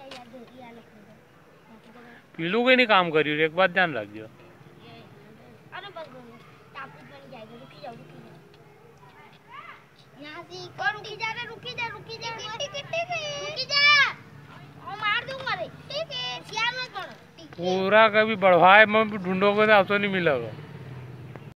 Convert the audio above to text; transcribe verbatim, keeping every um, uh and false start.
पीलू के नहीं काम करी एक बात ध्यान रख जो। अरे बस टापू बन जाएगा। रुकी जाओ रुकी जाओ यहाँ से और रुकी जा रे रुकी जा रुकी जा रुकी जा मैं मार दूंगा रे। ठीक है सियार में कौन पूरा कभी बढ़वाए मैं ढूंढोगे तो आपको नहीं मिलेगा।